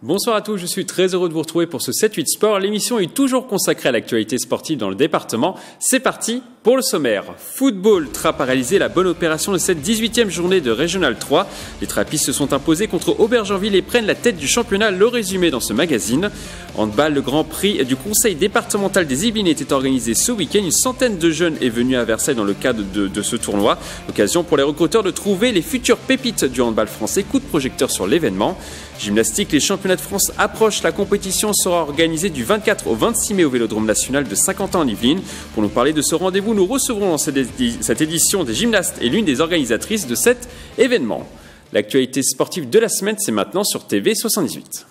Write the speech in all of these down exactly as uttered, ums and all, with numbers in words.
Bonsoir à tous, je suis très heureux de vous retrouver pour ce sept huit Sport. L'émission est toujours consacrée à l'actualité sportive dans le département. C'est parti pour le sommaire. Football, Trappes a réalisé la bonne opération de cette dix-huitième journée de Régional trois. Les Trappistes se sont imposés contre Aubergenville et prennent la tête du championnat. Le résumé dans ce magazine. Handball, le Grand Prix du Conseil départemental des Yvelines était organisé ce week-end. Une centaine de jeunes est venue à Versailles dans le cadre de, de ce tournoi. L'occasion pour les recruteurs de trouver les futures pépites du handball français. Coup de projecteur sur l'événement. Gymnastique, les championnats de France approchent. La compétition sera organisée du vingt-quatre au vingt-six mai au Vélodrome National de Saint-Quentin en Yvelines. Pour nous parler de ce rendez-vous, nous recevrons dans cette édition des gymnastes et l'une des organisatrices de cet événement. L'actualité sportive de la semaine, c'est maintenant sur T V soixante-dix-huit.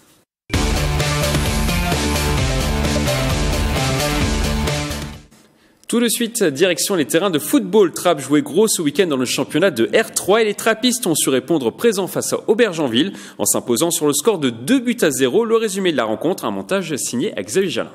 Tout de suite, direction les terrains de football. Trappes jouait gros ce week-end dans le championnat de R trois et les Trappistes ont su répondre présent face à Aubergenville en s'imposant sur le score de deux buts à zéro. Le résumé de la rencontre, un montage signé Xavier Jalin.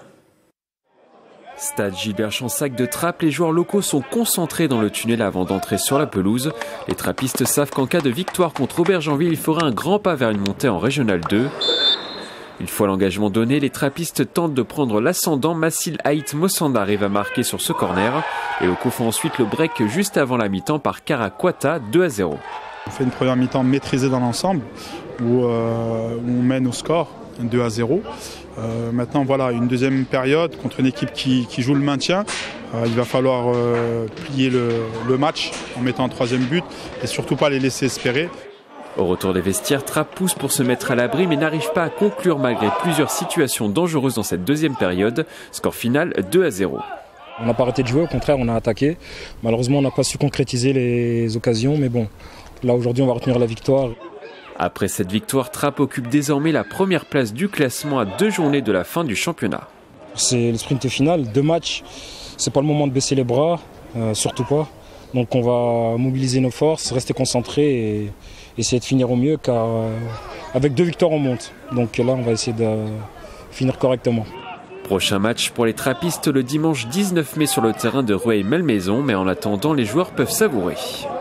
Stade Gilbert Chansac de Trappes, les joueurs locaux sont concentrés dans le tunnel avant d'entrer sur la pelouse. Les Trappistes savent qu'en cas de victoire contre Aubergenville, il fera un grand pas vers une montée en Régional deux. Une fois l'engagement donné, les Trappistes tentent de prendre l'ascendant. Massil Haït Mossanda arrive à marquer sur ce corner. Les locaux font ensuite le break juste avant la mi-temps par Karakwata, deux à zéro. On fait une première mi-temps maîtrisée dans l'ensemble, où, euh, où on mène au score, deux à zéro. Euh, maintenant, voilà, une deuxième période contre une équipe qui, qui joue le maintien. Euh, il va falloir euh, plier le, le match en mettant un troisième but et surtout pas les laisser espérer. Au retour des vestiaires, Trappes pousse pour se mettre à l'abri mais n'arrive pas à conclure malgré plusieurs situations dangereuses dans cette deuxième période. Score final deux à zéro. On n'a pas arrêté de jouer, au contraire on a attaqué. Malheureusement on n'a pas su concrétiser les occasions, mais bon, là aujourd'hui on va retenir la victoire. Après cette victoire, Trappes occupe désormais la première place du classement à deux journées de la fin du championnat. C'est le sprint final, deux matchs, c'est pas le moment de baisser les bras, euh, surtout pas. Donc on va mobiliser nos forces, rester concentrés et essayer de finir au mieux car euh, avec deux victoires on monte. Donc là on va essayer de finir correctement. Prochain match pour les Trappistes le dimanche dix-neuf mai sur le terrain de Rueil-Malmaison, mais en attendant les joueurs peuvent savourer.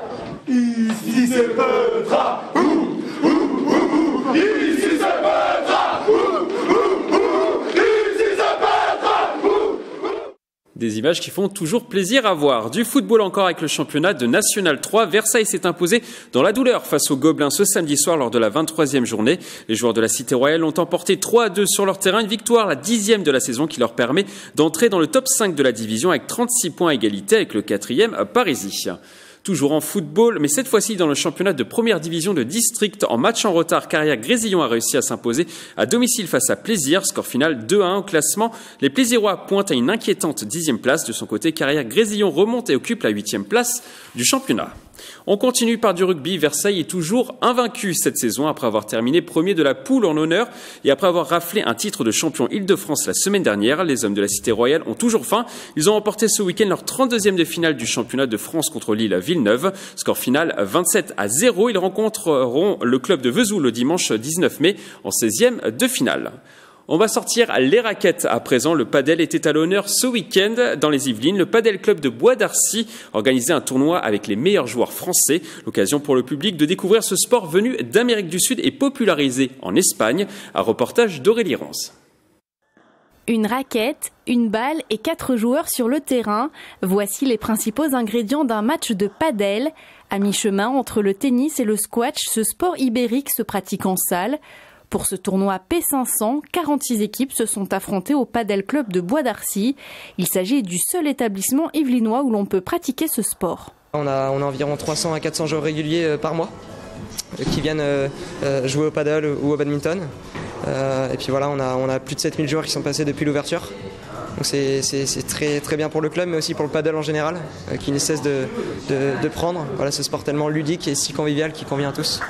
Ici c'est Petra, ouh, ouh, ouh, ouh. Ici c'est Petra, ouh, ouh, ouh. Ici c'est Petra, ouh, ouh. Des images qui font toujours plaisir à voir. Du football encore avec le championnat de National trois. Versailles s'est imposé dans la douleur face aux Gobelins ce samedi soir lors de la vingt-troisième journée. Les joueurs de la Cité Royale ont emporté trois à deux sur leur terrain. Une victoire, la dixième de la saison, qui leur permet d'entrer dans le top cinq de la division avec trente-six points à égalité avec le quatrième Parisis. Toujours en football, mais cette fois-ci dans le championnat de première division de district. En match en retard, Carrière-Grésillon a réussi à s'imposer à domicile face à Plaisir. Score final deux à un au classement. Les Plaisirois pointent à une inquiétante dixième place. De son côté, Carrière-Grésillon remonte et occupe la huitième place du championnat. On continue par du rugby. Versailles est toujours invaincu cette saison après avoir terminé premier de la poule en honneur et après avoir raflé un titre de champion Île-de-France la semaine dernière. Les hommes de la Cité Royale ont toujours faim. Ils ont remporté ce week-end leur trente-deuxième de finale du championnat de France contre Lille à Villeneuve. Score final vingt-sept à zéro. Ils rencontreront le club de Vesoul le dimanche dix-neuf mai en seizième de finale. On va sortir les raquettes à présent. Le padel était à l'honneur ce week-end dans les Yvelines. Le Padel Club de Bois d'Arcy organisait un tournoi avec les meilleurs joueurs français. L'occasion pour le public de découvrir ce sport venu d'Amérique du Sud et popularisé en Espagne. Un reportage d'Aurélie Ronze. Une raquette, une balle et quatre joueurs sur le terrain. Voici les principaux ingrédients d'un match de padel. À mi-chemin entre le tennis et le squash, ce sport ibérique se pratique en salle. Pour ce tournoi P cinq cents, quarante-six équipes se sont affrontées au Padel Club de Bois d'Arcy. Il s'agit du seul établissement yvelinois où l'on peut pratiquer ce sport. On a, on a environ trois cents à quatre cents joueurs réguliers par mois qui viennent euh, jouer au paddle ou au badminton. Euh, et puis voilà, on a, on a plus de sept mille joueurs qui sont passés depuis l'ouverture. Donc c'est, c'est, c'est très, très bien pour le club, mais aussi pour le paddle en général, euh, qui ne cesse de, de, de prendre. Voilà, ce sport tellement ludique et si convivial qui convient à tous.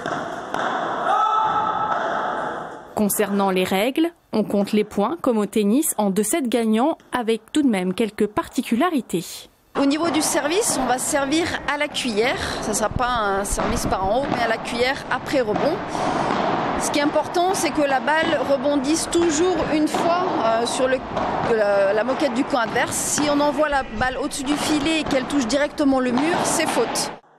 Concernant les règles, on compte les points comme au tennis en deux sets gagnants avec tout de même quelques particularités. Au niveau du service, on va servir à la cuillère. Ça ne sera pas un service par en haut, mais à la cuillère après rebond. Ce qui est important, c'est que la balle rebondisse toujours une fois euh, sur le, la, la moquette du camp adverse. Si on envoie la balle au-dessus du filet et qu'elle touche directement le mur, c'est faute.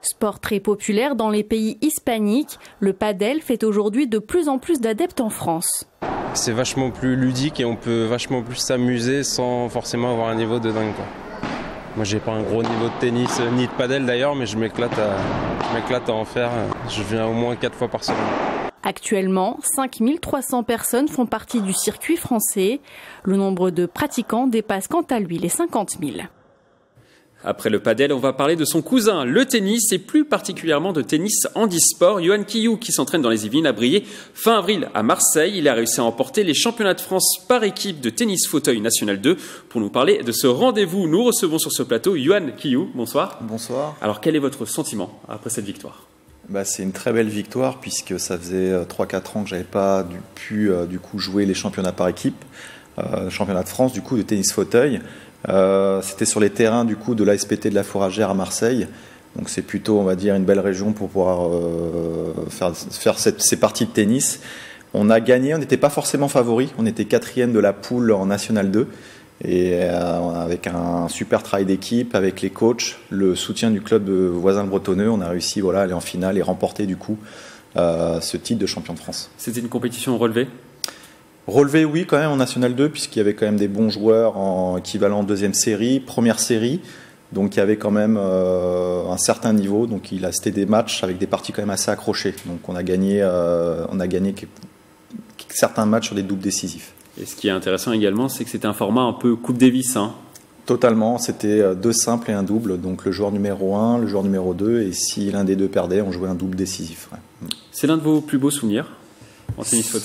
Sport très populaire dans les pays hispaniques, le padel fait aujourd'hui de plus en plus d'adeptes en France. C'est vachement plus ludique et on peut vachement plus s'amuser sans forcément avoir un niveau de dingue, quoi. Moi j'ai pas un gros niveau de tennis ni de padel d'ailleurs, mais je m'éclate à, je m'éclate à en faire. Je viens au moins quatre fois par semaine. Actuellement, cinq mille trois cents personnes font partie du circuit français. Le nombre de pratiquants dépasse quant à lui les cinquante mille. Après le padel, on va parler de son cousin, le tennis, et plus particulièrement de tennis handisport. Yohan Quilloux, qui s'entraîne dans les Yvelines, a brillé fin avril à Marseille. Il a réussi à emporter les championnats de France par équipe de tennis fauteuil national deux. Pour nous parler de ce rendez-vous, nous recevons sur ce plateau Yohan Quilloux. Bonsoir. Bonsoir. Alors, quel est votre sentiment après cette victoire ? Bah, c'est une très belle victoire puisque ça faisait trois quatre ans que j'avais pas du, pu euh, du coup jouer les championnats par équipe, euh, championnat de France du coup de tennis fauteuil. Euh, c'était sur les terrains du coup de l'A S P T de la Fourragère à Marseille, donc c'est plutôt on va dire une belle région pour pouvoir euh, faire, faire cette, ces parties de tennis. On a gagné, on n'était pas forcément favori, on était quatrième de la poule en National deux et euh, avec un super travail d'équipe, avec les coachs, le soutien du club voisin le Bretonneux, on a réussi voilà, à aller en finale et remporter du coup euh, ce titre de champion de France. C'était une compétition relevée ? Relevé, oui, quand même en National deux, puisqu'il y avait quand même des bons joueurs en équivalent deuxième série, première série. Donc il y avait quand même euh, un certain niveau. Donc il a c'était des matchs avec des parties quand même assez accrochées. Donc on a gagné, euh, on a gagné certains matchs sur des doubles décisifs. Et ce qui est intéressant également, c'est que c'était un format un peu Coupe Davis, hein. Totalement, c'était deux simples et un double. Donc le joueur numéro un, le joueur numéro deux, et si l'un des deux perdait, on jouait un double décisif. Ouais. C'est l'un de vos plus beaux souvenirs en tennis fauteuil ?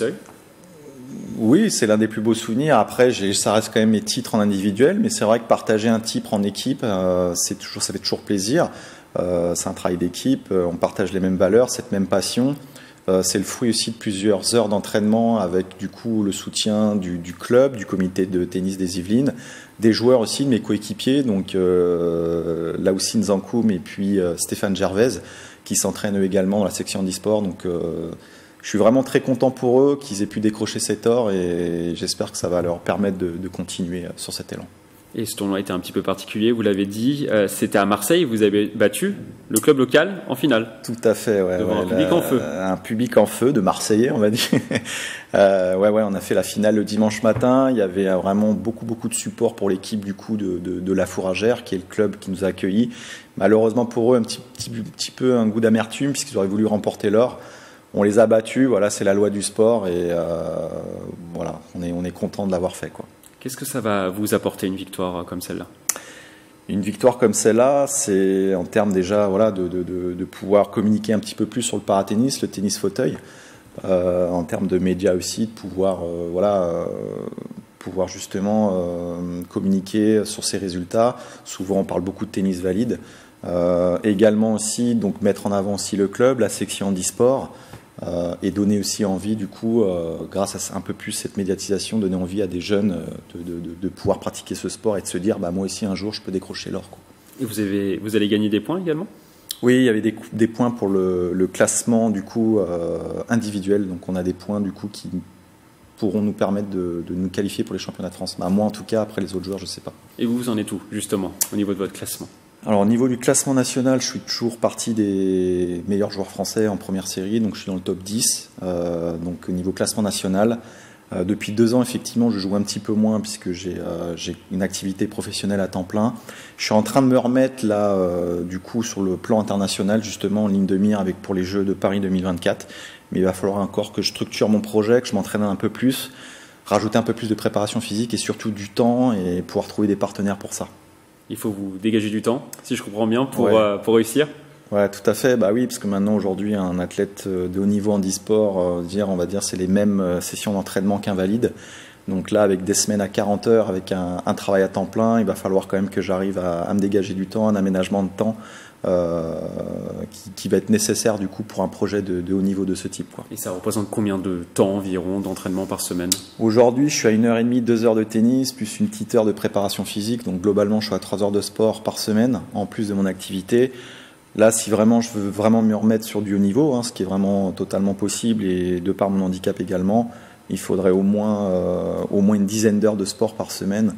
Oui, c'est l'un des plus beaux souvenirs. Après, j'ai, ça reste quand même mes titres en individuel, mais c'est vrai que partager un titre en équipe, euh, c'est toujours, ça fait toujours plaisir. Euh, c'est un travail d'équipe, on partage les mêmes valeurs, cette même passion. Euh, c'est le fruit aussi de plusieurs heures d'entraînement avec du coup le soutien du, du club, du comité de tennis des Yvelines, des joueurs aussi, de mes coéquipiers, donc euh, Laoussine Zankoum et puis euh, Stéphane Gervaise, qui s'entraînent eux également dans la section e-sport. Donc euh, je suis vraiment très content pour eux qu'ils aient pu décrocher cet or et j'espère que ça va leur permettre de, de continuer sur cet élan. Et ce tournoi était un petit peu particulier, vous l'avez dit, euh, c'était à Marseille, vous avez battu le club local en finale. Tout à fait, ouais. Devant ouais, un public la, en feu. Un public en feu, de Marseillais, on va dire. euh, ouais, ouais, on a fait la finale le dimanche matin, il y avait vraiment beaucoup, beaucoup de support pour l'équipe du coup de, de, de la Fourragère, qui est le club qui nous a accueillis. Malheureusement pour eux, un petit, petit, petit peu un goût d'amertume, puisqu'ils auraient voulu remporter l'or. On les a battus, voilà, c'est la loi du sport et euh, voilà, on est, on est content de l'avoir fait, quoi. Qu'est-ce que ça va vous apporter une victoire comme celle-là ? Une victoire comme celle-là, c'est en termes déjà voilà, de, de, de, de pouvoir communiquer un petit peu plus sur le paratennis, le tennis fauteuil, euh, en termes de médias aussi, de pouvoir, euh, voilà, euh, pouvoir justement euh, communiquer sur ces résultats. Souvent on parle beaucoup de tennis valide. Euh, également aussi donc mettre en avant aussi le club, la section d'e-sport. Euh, et donner aussi envie, du coup, euh, grâce à un peu plus cette médiatisation, donner envie à des jeunes euh, de, de, de pouvoir pratiquer ce sport et de se dire, bah, moi aussi, un jour, je peux décrocher l'or, quoi. Et vous, avez, vous allez gagner des points également ? Oui, il y avait des, des points pour le, le classement, du coup, euh, individuel. Donc, on a des points, du coup, qui pourront nous permettre de, de nous qualifier pour les championnats de France. Bah, moi, en tout cas, après les autres joueurs, je ne sais pas. Et vous, vous en êtes où, justement, au niveau de votre classement ? Alors au niveau du classement national, je suis toujours partie des meilleurs joueurs français en première série, donc je suis dans le top dix. Euh, donc au niveau classement national, euh, depuis deux ans effectivement je joue un petit peu moins puisque j'ai euh, j'ai une activité professionnelle à temps plein. Je suis en train de me remettre là euh, du coup sur le plan international justement en ligne de mire avec pour les Jeux de Paris deux mille vingt-quatre. Mais il va falloir encore que je structure mon projet, que je m'entraîne un peu plus, rajouter un peu plus de préparation physique et surtout du temps et pouvoir trouver des partenaires pour ça. Il faut vous dégager du temps, si je comprends bien, pour, ouais. euh, pour réussir. Ouais, tout à fait. Bah oui, parce que maintenant, aujourd'hui, un athlète de haut niveau en e-sport, euh, dire, on va dire, c'est les mêmes sessions d'entraînement qu'un valide. Donc là, avec des semaines à quarante heures, avec un, un travail à temps plein, il va falloir quand même que j'arrive à, à me dégager du temps, un aménagement de temps euh, qui, qui va être nécessaire du coup pour un projet de, de haut niveau de ce type, quoi. Et ça représente combien de temps environ d'entraînement par semaine ? Aujourd'hui, je suis à une heure et demie, deux heures de tennis, plus une petite heure de préparation physique. Donc globalement, je suis à trois heures de sport par semaine, en plus de mon activité. Là, si vraiment je veux vraiment me remettre sur du haut niveau, hein, ce qui est vraiment totalement possible, et de par mon handicap également, il faudrait au moins, euh, au moins une dizaine d'heures de sport par semaine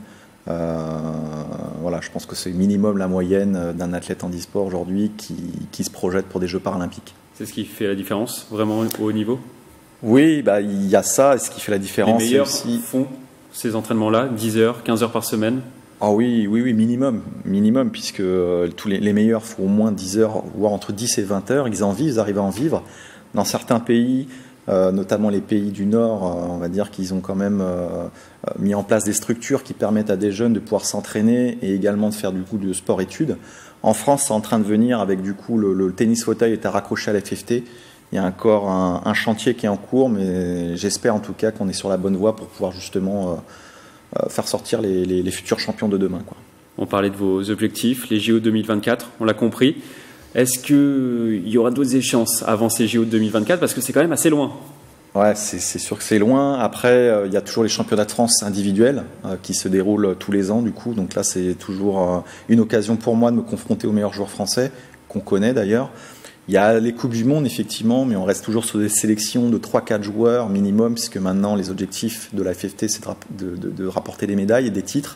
Euh, voilà, je pense que c'est minimum la moyenne d'un athlète handisport aujourd'hui qui, qui se projette pour des Jeux paralympiques. C'est ce qui fait la différence, vraiment au haut niveau? Oui, bah, il y a ça, et ce qui fait la différence. Les meilleurs aussi... font ces entraînements-là, dix heures, quinze heures par semaine? Ah oui, oui, oui, minimum, minimum, puisque euh, tous les, les meilleurs font au moins dix heures, voire entre dix et vingt heures. Ils en vivent, ils arrivent à en vivre. Dans certains pays, euh, notamment les pays du Nord, euh, on va dire qu'ils ont quand même euh, mis en place des structures qui permettent à des jeunes de pouvoir s'entraîner et également de faire du coup de sport-études. En France, c'est en train de venir avec du coup le, le tennis fauteuil est à raccrocher à la F F T. Il y a encore un, un chantier qui est en cours, mais j'espère en tout cas qu'on est sur la bonne voie pour pouvoir justement euh, euh, faire sortir les, les, les futurs champions de demain, quoi. On parlait de vos objectifs, les J O deux mille vingt-quatre, on l'a compris. Est-ce qu'il y aura d'autres échéances avant ces J O de deux mille vingt-quatre? Parce que c'est quand même assez loin. Ouais, c'est, c'est sûr que c'est loin. Après, euh, il y a toujours les championnats de France individuels euh, qui se déroulent tous les ans, du coup. Donc là, c'est toujours euh, une occasion pour moi de me confronter aux meilleurs joueurs français, qu'on connaît d'ailleurs. Il y a les Coupes du Monde, effectivement, mais on reste toujours sur des sélections de trois quatre joueurs minimum, puisque maintenant, les objectifs de la F F T, c'est de, de, de rapporter des médailles et des titres.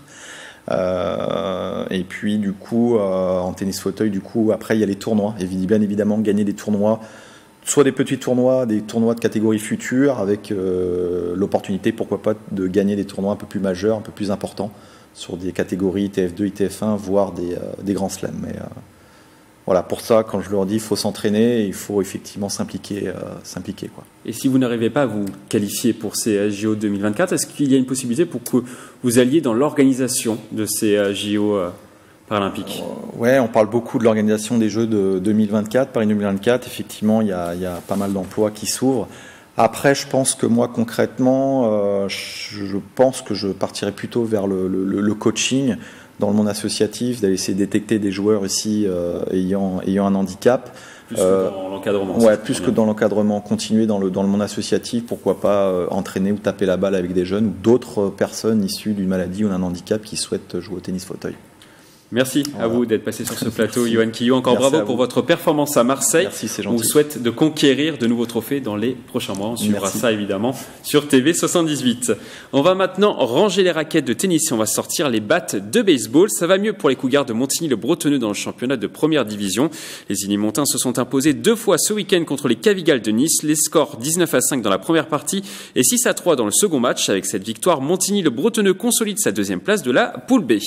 Euh, et puis, du coup, euh, en tennis fauteuil, du coup, après, il y a les tournois. Et bien évidemment, gagner des tournois, soit des petits tournois, des tournois de catégorie future, avec euh, l'opportunité, pourquoi pas, de gagner des tournois un peu plus majeurs, un peu plus importants, sur des catégories I T F deux, I T F un, voire des, euh, des grands slams. Mais, euh, Voilà, pour ça, quand je leur dis, il faut s'entraîner, il faut effectivement s'impliquer, euh, s'impliquer, quoi. Et si vous n'arrivez pas à vous qualifier pour ces J O deux mille vingt-quatre, est-ce qu'il y a une possibilité pour que vous alliez dans l'organisation de ces J O euh, paralympiques? euh, Ouais, on parle beaucoup de l'organisation des Jeux de deux mille vingt-quatre, Paris deux mille vingt-quatre. Effectivement, il y a, il y a pas mal d'emplois qui s'ouvrent. Après, je pense que moi, concrètement, euh, je, je pense que je partirai plutôt vers le, le, le coaching, dans le monde associatif, d'aller essayer de détecter des joueurs ici euh, ayant, ayant un handicap. Plus euh, que dans l'encadrement. Ouais, plus que dans l'encadrement, continuer dans le, dans le monde associatif, pourquoi pas euh, entraîner ou taper la balle avec des jeunes ou d'autres personnes issues d'une maladie ou d'un handicap qui souhaitent jouer au tennis fauteuil. Merci voilà. à vous d'être passé sur ce plateau, Yohan Quillot. Encore Merci bravo pour votre performance à Marseille. Merci, c'est gentil. On vous souhaite de conquérir de nouveaux trophées dans les prochains mois. On suivra Merci. ça évidemment sur T V soixante-dix-huit. On va maintenant ranger les raquettes de tennis et on va sortir les battes de baseball. Ça va mieux pour les Cougars de Montigny-le-Bretonneux dans le championnat de première division. Les Illymontins se sont imposés deux fois ce week-end contre les Cavigales de Nice. Les scores dix-neuf à cinq dans la première partie et six à trois dans le second match. Avec cette victoire, Montigny-le-Bretonneux consolide sa deuxième place de la poule B.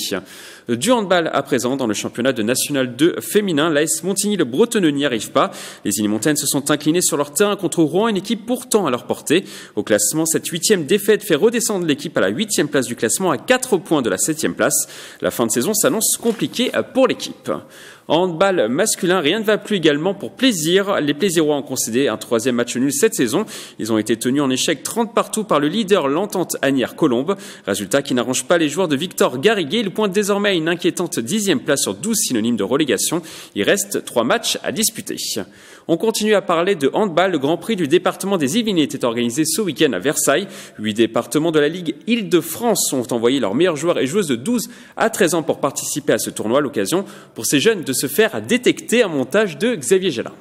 Du handball à présent dans le championnat de National deux féminin, l'A S Montigny-le-Bretonneux n'y arrive pas. Les Illymontaines se sont inclinées sur leur terrain contre Rouen, une équipe pourtant à leur portée. Au classement, cette huitième défaite fait redescendre l'équipe à la huitième place du classement à quatre points de la septième place. La fin de saison s'annonce compliquée pour l'équipe. En handball masculin, rien ne va plus également pour Plaisir. Les Plaisirois ont concédé un troisième match nul cette saison. Ils ont été tenus en échec trente partout par le leader, l'Entente Asnières-Colombes. Résultat qui n'arrange pas les joueurs de Victor Garriguet. Il pointe désormais à une inquiétante dixième place sur douze synonymes de relégation. Il reste trois matchs à disputer. On continue à parler de handball. Le Grand Prix du département des Yvelines était organisé ce week-end à Versailles. Huit départements de la Ligue Île-de-France ont envoyé leurs meilleurs joueurs et joueuses de douze à treize ans pour participer à ce tournoi. L'occasion pour ces jeunes de se faire détecter. Un montage de Xavier Gélin.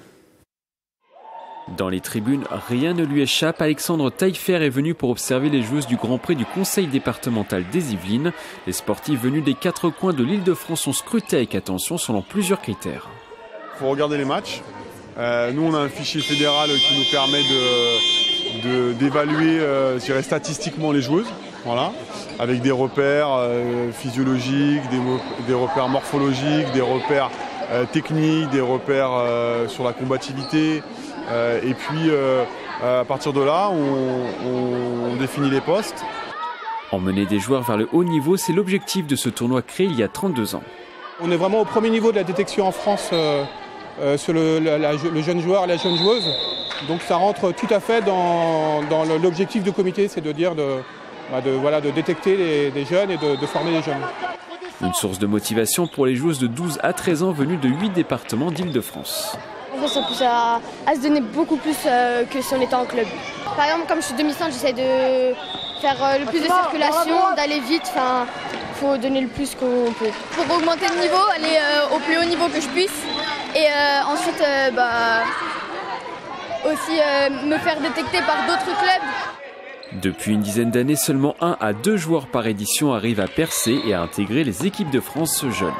Dans les tribunes, rien ne lui échappe. Alexandre Taillefer est venu pour observer les joueuses du Grand Prix du Conseil départemental des Yvelines. Les sportifs venus des quatre coins de l'Île-de-France sont scrutés avec attention selon plusieurs critères. Il faut regarder les matchs. Euh, nous, on a un fichier fédéral qui nous permet de, de, d'évaluer euh, je dirais, statistiquement les joueuses, voilà, avec des repères euh, physiologiques, des, des repères morphologiques, des repères euh, techniques, des repères euh, sur la combativité. Euh, et puis, euh, à partir de là, on, on, on définit les postes. Emmener des joueurs vers le haut niveau, c'est l'objectif de ce tournoi créé il y a trente-deux ans. On est vraiment au premier niveau de la détection en France euh, euh, sur le, la, la, le jeune joueur et la jeune joueuse. Donc ça rentre tout à fait dans, dans l'objectif du comité, c'est de dire de, bah de, voilà, de détecter les, les jeunes et de, de former les jeunes. Une source de motivation pour les joueuses de douze à treize ans venues de huit départements d'Île-de-France. En fait, ça pousse à, à se donner beaucoup plus euh, que si on était en club. Par exemple, comme je suis demi-centre, j'essaie de faire euh, le plus de circulation, d'aller vite. Enfin, il faut donner le plus qu'on peut. Pour augmenter le niveau, aller euh, au plus haut niveau que je puisse. Et euh, ensuite, euh, bah, aussi euh, me faire détecter par d'autres clubs. Depuis une dizaine d'années, seulement un à deux joueurs par édition arrivent à percer et à intégrer les équipes de France jeunes.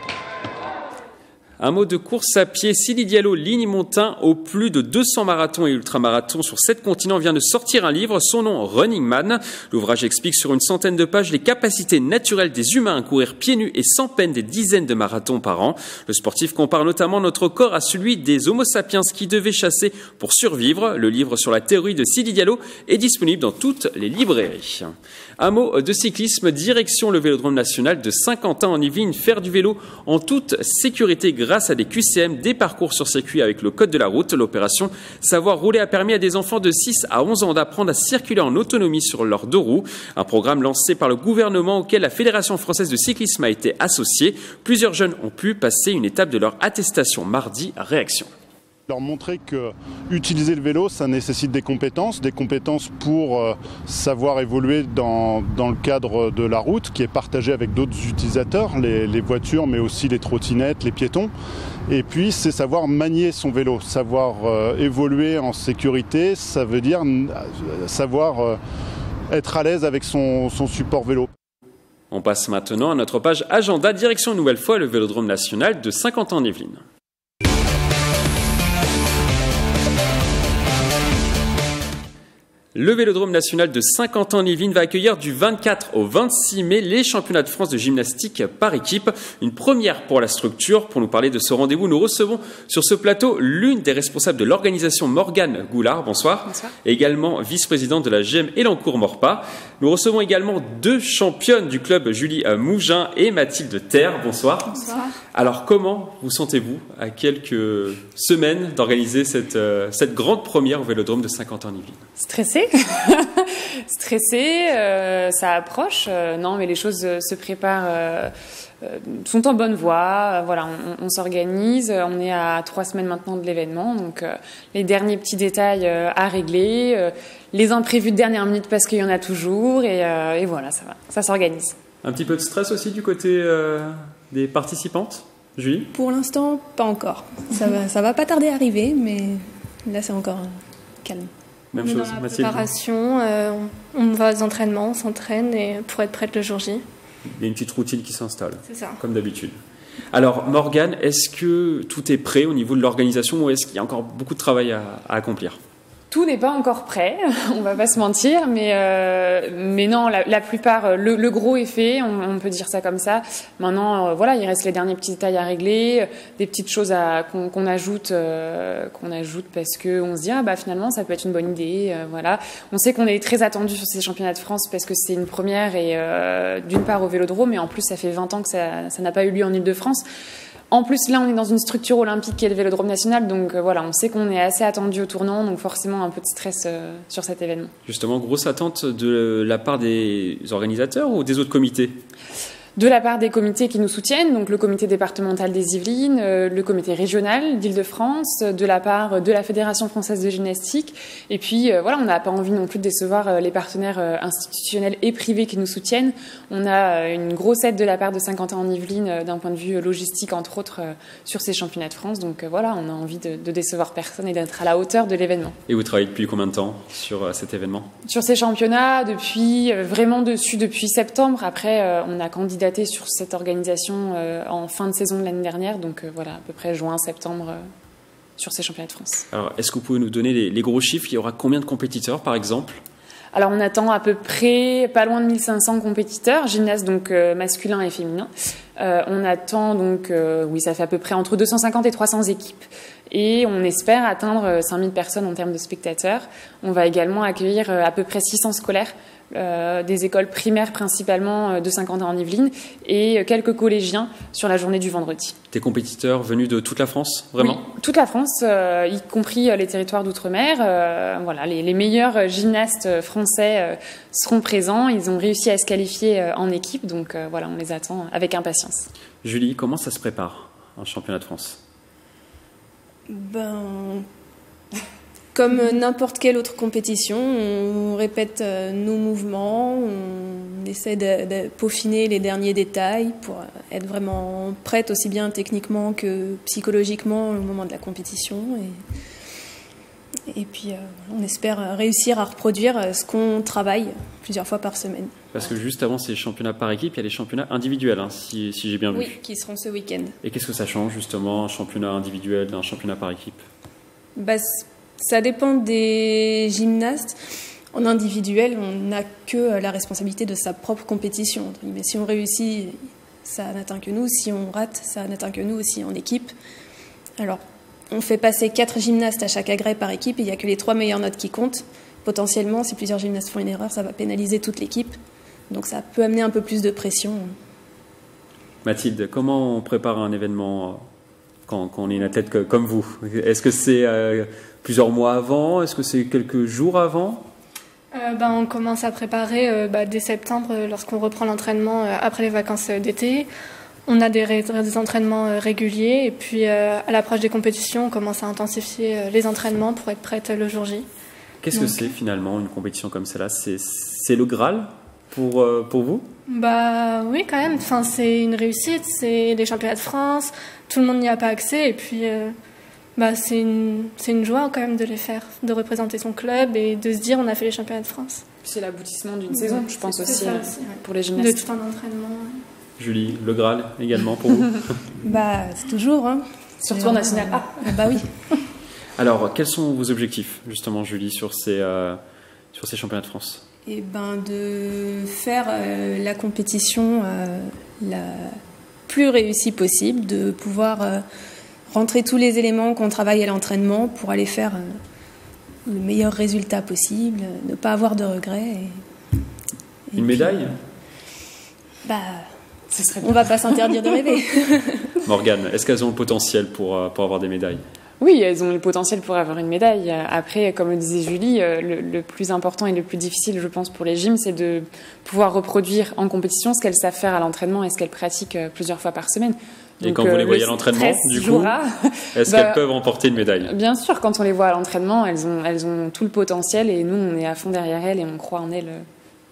Un mot de course à pied. Sily Diallo, Ligny Montin, au plus de deux cents marathons et ultramarathons sur sept continents, vient de sortir un livre, son nom Running Man. L'ouvrage explique sur une centaine de pages les capacités naturelles des humains à courir pieds nus et sans peine des dizaines de marathons par an. Le sportif compare notamment notre corps à celui des Homo sapiens qui devaient chasser pour survivre. Le livre sur la théorie de Sily Diallo est disponible dans toutes les librairies. Un mot de cyclisme, direction le Vélodrome national de Saint-Quentin en Yvelines, faire du vélo en toute sécurité grâce à des Q C M, des parcours sur circuit avec le code de la route. L'opération Savoir rouler a permis à des enfants de six à onze ans d'apprendre à circuler en autonomie sur leurs deux roues. Un programme lancé par le gouvernement auquel la Fédération française de cyclisme a été associée. Plusieurs jeunes ont pu passer une étape de leur attestation mardi. Réaction. Leur montrer que utiliser le vélo, ça nécessite des compétences, des compétences pour euh, savoir évoluer dans, dans le cadre de la route qui est partagée avec d'autres utilisateurs, les, les voitures mais aussi les trottinettes, les piétons. Et puis c'est savoir manier son vélo, savoir euh, évoluer en sécurité, ça veut dire euh, savoir euh, être à l'aise avec son, son support vélo. On passe maintenant à notre page agenda, direction une nouvelle fois le Vélodrome national de Saint-Quentin-en-Yvelines. Le Vélodrome national de Saint-Quentin-en-Yvelines va accueillir du vingt-quatre au vingt-six mai les championnats de France de gymnastique par équipe. Une première pour la structure. Pour nous parler de ce rendez-vous, nous recevons sur ce plateau l'une des responsables de l'organisation, Morgane Goulard. Bonsoir. Bonsoir. Et également vice-présidente de la G E M Elancourt-Morpas. Nous recevons également deux championnes du club, Julie Mougin et Mathilde Terre. Bonsoir. Bonsoir. Alors comment vous sentez-vous à quelques semaines d'organiser cette, euh, cette grande première au Vélodrome de Saint-Quentin-en-Yvelines? Stressée. Stressée, euh, ça approche. Euh, non, mais les choses euh, se préparent, euh, euh, sont en bonne voie. Euh, voilà, on, on s'organise. On est à trois semaines maintenant de l'événement. Donc, euh, les derniers petits détails euh, à régler. Euh, les imprévus de dernière minute parce qu'il y en a toujours. Et, euh, et voilà, ça va. Ça s'organise. Un petit peu de stress aussi du côté euh, des participantes, Julie? Pour l'instant, pas encore. Ça va, ça va pas tarder à arriver, mais là, c'est encore calme. Même on chose, est dans la Mathilde. préparation, euh, on, on va aux entraînements, on s'entraîne et pour être prête le jour J. Il y a une petite routine qui s'installe, c'est ça, comme d'habitude. Alors, Morgane, est-ce que tout est prêt au niveau de l'organisation ou est-ce qu'il y a encore beaucoup de travail à, à accomplir? Tout n'est pas encore prêt, on va pas se mentir, mais euh, mais non, la, la plupart, le, le gros est fait, on, on peut dire ça comme ça. Maintenant, euh, voilà, il reste les derniers petits détails à régler, des petites choses à qu'on, qu'on ajoute, euh, qu'on ajoute parce que on se dit ah bah finalement ça peut être une bonne idée, euh, voilà. On sait qu'on est très attendu sur ces championnats de France parce que c'est une première et euh, d'une part au Vélodrome, mais en plus ça fait vingt ans que ça ça n'a pas eu lieu en Île-de-France. En plus, là, on est dans une structure olympique qui est le Vélodrome national, donc euh, voilà, on sait qu'on est assez attendu au tournant, donc forcément un peu de stress euh, sur cet événement. Justement, grosse attente de la part des organisateurs ou des autres comités? De la part des comités qui nous soutiennent, donc le comité départemental des Yvelines, euh, le comité régional d'Île-de-France, de la part de la Fédération française de gymnastique. Et puis euh, voilà, on n'a pas envie non plus de décevoir euh, les partenaires euh, institutionnels et privés qui nous soutiennent. On a euh, une grosse aide de la part de Saint-Quentin-en-Yvelines euh, d'un point de vue logistique, entre autres, euh, sur ces championnats de France. Donc euh, voilà, on a envie de, de décevoir personne et d'être à la hauteur de l'événement. Et vous travaillez depuis combien de temps sur euh, cet événement? Sur ces championnats, depuis euh, vraiment dessus depuis septembre. Après, euh, on a candidaté sur cette organisation euh, en fin de saison de l'année dernière, donc euh, voilà, à peu près juin, septembre, euh, sur ces championnats de France. Alors, est-ce que vous pouvez nous donner les, les gros chiffres? Il y aura combien de compétiteurs, par exemple? Alors, on attend à peu près pas loin de mille cinq cents compétiteurs, gymnastes donc euh, masculins et féminins. Euh, on attend donc, euh, oui, ça fait à peu près entre deux cent cinquante et trois cents équipes. Et on espère atteindre cinq mille personnes en termes de spectateurs. On va également accueillir euh, à peu près six cents scolaires, Euh, des écoles primaires principalement euh, de Saint-Quentin-en-Yvelines et euh, quelques collégiens sur la journée du vendredi. Des compétiteurs venus de toute la France, vraiment? Oui, toute la France, euh, y compris euh, les territoires d'outre-mer. Euh, voilà, les, les meilleurs gymnastes français euh, seront présents. Ils ont réussi à se qualifier euh, en équipe, donc euh, voilà, on les attend avec impatience. Julie, comment ça se prépare, un championnat de France? Ben... Comme n'importe quelle autre compétition, on répète nos mouvements, on essaie de, de peaufiner les derniers détails pour être vraiment prête aussi bien techniquement que psychologiquement au moment de la compétition. Et puis, euh, on espère réussir à reproduire ce qu'on travaille plusieurs fois par semaine. Parce que juste avant ces championnats par équipe, il y a les championnats individuels, hein, si, si j'ai bien vu. Oui, qui seront ce week-end. Et qu'est-ce que ça change, justement, un championnat individuel d'un championnat par équipe? Bah, ça dépend des gymnastes. En individuel, on n'a que la responsabilité de sa propre compétition. Mais si on réussit, ça n'atteint que nous. Si on rate, ça n'atteint que nous aussi en équipe. Alors, on fait passer quatre gymnastes à chaque agrès par équipe et il n'y a que les trois meilleures notes qui comptent. Potentiellement, si plusieurs gymnastes font une erreur, ça va pénaliser toute l'équipe. Donc ça peut amener un peu plus de pression. Mathilde, comment on prépare un événement quand, quand on est une athlète que, comme vous? Est-ce que c'est euh, plusieurs mois avant? Est-ce que c'est quelques jours avant? euh, ben, On commence à préparer euh, bah, dès septembre, euh, lorsqu'on reprend l'entraînement euh, après les vacances d'été. On a des, ré- des entraînements euh, réguliers et puis euh, à l'approche des compétitions, on commence à intensifier euh, les entraînements pour être prête le jour J. Qu'est-ce Donc, que c'est finalement une compétition comme celle-là? C'est, c'est le Graal pour, euh, pour vous? Bah oui, quand même. Enfin, c'est une réussite, c'est les championnats de France, tout le monde n'y a pas accès et puis euh, bah, c'est, une, c'est une joie quand même de les faire, de représenter son club et de se dire on a fait les championnats de France. C'est l'aboutissement d'une saison, je pense aussi, aussi euh, ouais. pour les gymnastes. De tout un entraînement. Ouais. Julie, le Graal également pour vous? Bah, c'est toujours. Hein. Surtout en national A. Ah, bah oui. Alors, quels sont vos objectifs, justement, Julie, sur ces, euh, sur ces championnats de France? Et ben, de faire euh, la compétition euh, la plus réussie possible, de pouvoir euh, rentrer tous les éléments qu'on travaille à l'entraînement pour aller faire euh, le meilleur résultat possible, ne pas avoir de regrets. Et, et Une puis, médaille? Bah, on va pas s'interdire de rêver. Morgane, est-ce qu'elles ont le potentiel pour, euh, pour avoir des médailles? Oui, elles ont le potentiel pour avoir une médaille. Après, comme le disait Julie, le, le plus important et le plus difficile, je pense, pour les gyms, c'est de pouvoir reproduire en compétition ce qu'elles savent faire à l'entraînement et ce qu'elles pratiquent plusieurs fois par semaine. Et Donc, quand vous les euh, voyez à l'entraînement, du coup, jouera, est-ce bah, qu'elles peuvent remporter une médaille? Bien sûr, quand on les voit à l'entraînement, elles ont, elles ont tout le potentiel et nous, on est à fond derrière elles et on croit en elles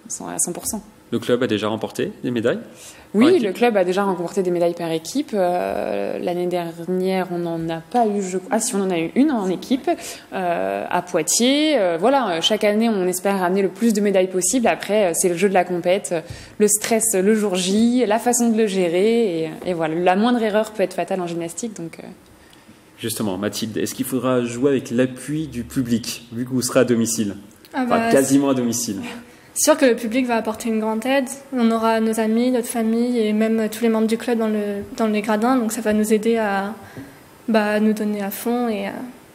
à cent pour cent. Le club a déjà remporté des médailles? Oui, le club a déjà remporté des médailles par équipe. Euh, l'année dernière, on n'en a pas eu. Je... Ah, si, on en a eu une en équipe euh, à Poitiers. Euh, voilà, chaque année, on espère ramener le plus de médailles possible. Après, c'est le jeu de la compète, le stress le jour J, la façon de le gérer. Et, et voilà, la moindre erreur peut être fatale en gymnastique. Donc, euh... Justement, Mathilde, est-ce qu'il faudra jouer avec l'appui du public, vu que vous serez à domicile? Ah bah, enfin, quasiment à domicile. C'est sûr que le public va apporter une grande aide. On aura nos amis, notre famille et même tous les membres du club dans, le, dans les gradins. Donc ça va nous aider à, bah, à nous donner à fond et à,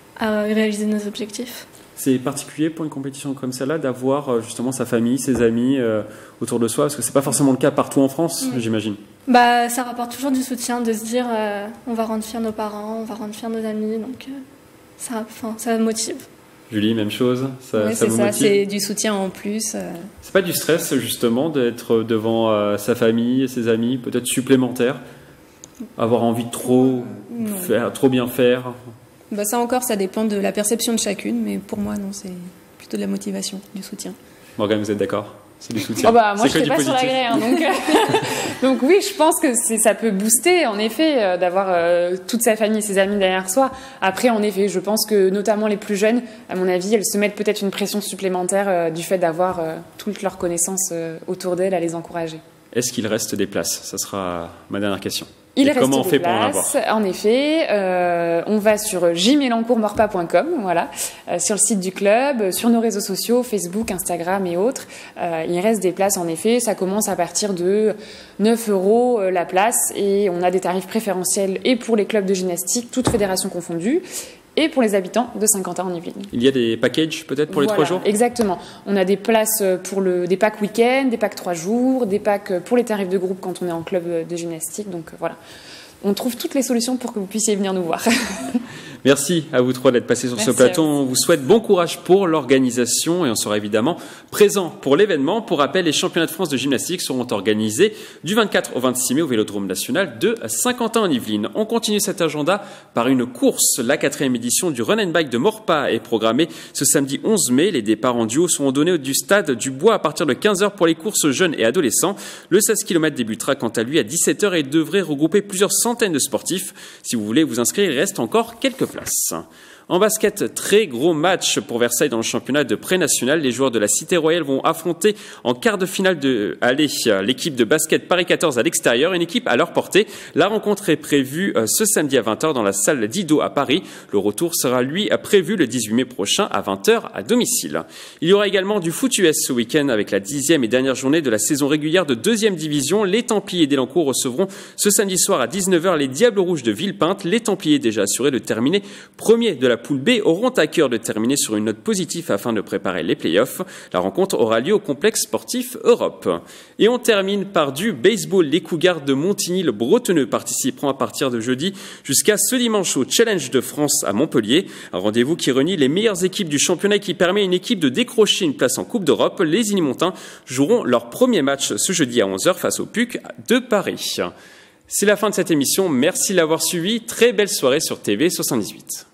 à réaliser nos objectifs. C'est particulier pour une compétition comme celle-là d'avoir justement sa famille, ses amis euh, autour de soi, parce que c'est pas forcément le cas partout en France, mmh. j'imagine. Bah, ça rapporte toujours du soutien de se dire euh, on va rendre fiers nos parents, on va rendre fiers nos amis. Donc euh, ça, ça motive. Julie, même chose, ça, oui, ça vous ça, motive? C'est du soutien en plus. Euh... C'est pas du stress justement d'être devant euh, sa famille et ses amis, peut-être supplémentaire, avoir envie de trop non. faire, trop bien faire? Bah ça encore, ça dépend de la perception de chacune, mais pour moi non, c'est plutôt de la motivation, du soutien. Morgane, vous êtes d'accord? C'est du soutien. Oh bah, moi, je ne serais pas positif. sur la grille, hein, donc, donc oui, je pense que c'est, ça peut booster, en effet, euh, d'avoir euh, toute sa famille et ses amis derrière soi. Après, en effet, je pense que notamment les plus jeunes, à mon avis, elles se mettent peut-être une pression supplémentaire euh, du fait d'avoir euh, toutes leurs connaissances euh, autour d'elles à les encourager. Est-ce qu'il reste des places? Ça sera ma dernière question. Il et reste comment on des fait places, pour en avoir? En effet, euh, on va sur j mélancourt morpa point com, voilà, euh, sur le site du club, sur nos réseaux sociaux, Facebook, Instagram et autres. Euh, il reste des places, en effet. Ça commence à partir de neuf euros euh, la place et on a des tarifs préférentiels et pour les clubs de gymnastique, toutes fédérations confondues, et pour les habitants de Saint-Quentin en Yvelines. Il y a des packages peut-être pour les voilà, trois jours? Exactement. On a des places pour le, des packs week-end, des packs trois jours, des packs pour les tarifs de groupe quand on est en club de gymnastique. Donc voilà, on trouve toutes les solutions pour que vous puissiez venir nous voir. Merci à vous trois d'être passés sur Merci ce plateau. On vous souhaite bon courage pour l'organisation et on sera évidemment présent pour l'événement. Pour rappel, les championnats de France de gymnastique seront organisés du vingt-quatre au vingt-six mai au Vélodrome national de Saint-Quentin en Yvelines. On continue cet agenda par une course. La quatrième édition du Run and Bike de Morpa est programmée ce samedi onze mai. Les départs en duo seront donnés du stade du Bois à partir de quinze heures pour les courses jeunes et adolescents. Le seize kilomètres débutera quant à lui à dix-sept heures et devrait regrouper plusieurs centaines de sportifs. Si vous voulez vous inscrire, il reste encore quelques places. En basket, très gros match pour Versailles dans le championnat de pré-national. Les joueurs de la Cité Royale vont affronter en quart de finale de aller l'équipe de basket Paris quatorze à l'extérieur, une équipe à leur portée. La rencontre est prévue ce samedi à vingt heures dans la salle d'Ido à Paris. Le retour sera lui prévu le dix-huit mai prochain à vingt heures à domicile. Il y aura également du foot U S ce week-end avec la dixième et dernière journée de la saison régulière de deuxième division. Les Templiers d'Elancourt recevront ce samedi soir à dix-neuf heures les Diables Rouges de Villepinte. Les Templiers, déjà assurés de terminer premier de la poule B, auront à cœur de terminer sur une note positive afin de préparer les playoffs. La rencontre aura lieu au complexe sportif Europe. Et on termine par du baseball. Les Cougars de Montigny, le Bretonneux, participeront à partir de jeudi jusqu'à ce dimanche au Challenge de France à Montpellier. Un rendez-vous qui réunit les meilleures équipes du championnat et qui permet à une équipe de décrocher une place en Coupe d'Europe. Les Inimontins joueront leur premier match ce jeudi à onze heures face au P U C de Paris. C'est la fin de cette émission. Merci de l'avoir suivi. Très belle soirée sur T V soixante-dix-huit.